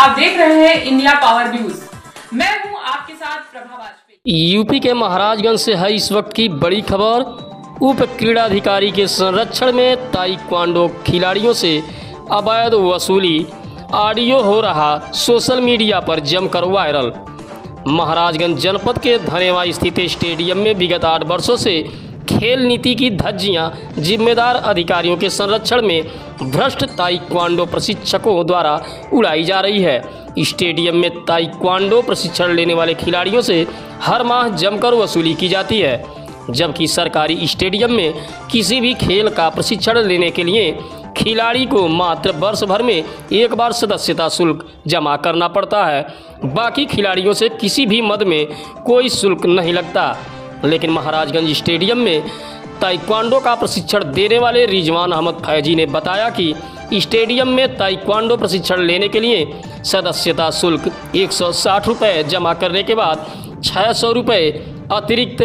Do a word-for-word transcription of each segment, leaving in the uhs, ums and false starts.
आप देख रहे हैं इंडिया पावर न्यूज। मैं हूं आपके साथ प्रभा वाजपेयी। यूपी के महाराजगंज से है इस वक्त की बड़ी खबर। उप क्रीड़ाधिकारी के संरक्षण में ताइक्वांडो खिलाड़ियों से अवैध वसूली ऑडियो हो रहा सोशल मीडिया पर जमकर वायरल। महाराजगंज जनपद के धनेवा स्थित स्टेडियम में विगत आठ वर्षों से खेल नीति की धज्जियां जिम्मेदार अधिकारियों के संरक्षण में भ्रष्ट ताइक्वांडो प्रशिक्षकों द्वारा उड़ाई जा रही है। स्टेडियम में ताइक्वांडो प्रशिक्षण लेने वाले खिलाड़ियों से हर माह जमकर वसूली की जाती है, जबकि सरकारी स्टेडियम में किसी भी खेल का प्रशिक्षण लेने के लिए खिलाड़ी को मात्र वर्ष भर में एक बार सदस्यता शुल्क जमा करना पड़ता है। बाकी खिलाड़ियों से किसी भी मद में कोई शुल्क नहीं लगता। लेकिन महाराजगंज स्टेडियम में ताइक्वांडो का प्रशिक्षण देने वाले रिजवान अहमद फैजी ने बताया कि स्टेडियम में ताइक्वांडो प्रशिक्षण लेने के लिए सदस्यता शुल्क एक सौ साठ रुपये जमा करने के बाद छः सौ रुपये अतिरिक्त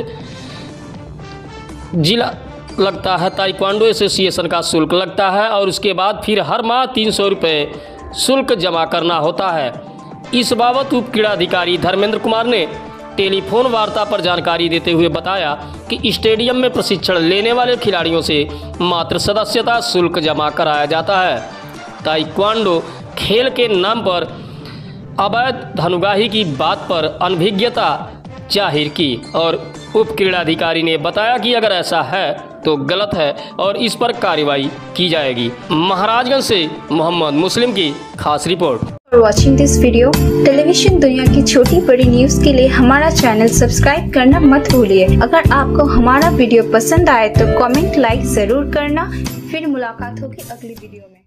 जिला लगता है, ताइक्वांडो एसोसिएशन का शुल्क लगता है और उसके बाद फिर हर माह तीन सौ रुपये शुल्क जमा करना होता है। इस बाबत उप क्रीड़ाधिकारी धर्मेंद्र कुमार ने टेलीफोन वार्ता पर जानकारी देते हुए बताया कि स्टेडियम में प्रशिक्षण लेने वाले खिलाड़ियों से मात्र सदस्यता शुल्क जमा कराया जाता है। ताइक्वांडो खेल के नाम पर अवैध धनुगाही की बात पर अनभिज्ञता जाहिर की और उप क्रीड़ाधिकारी ने बताया कि अगर ऐसा है तो गलत है और इस पर कार्रवाई की जाएगी। महाराजगंज से मोहम्मद मुस्लिम की खास report. For watching this video. Television दुनिया की छोटी बड़ी न्यूज के लिए हमारा चैनल सब्सक्राइब करना मत भूलिए। अगर आपको हमारा वीडियो पसंद आए तो कमेंट लाइक जरूर करना। फिर मुलाकात होगी अगली वीडियो में।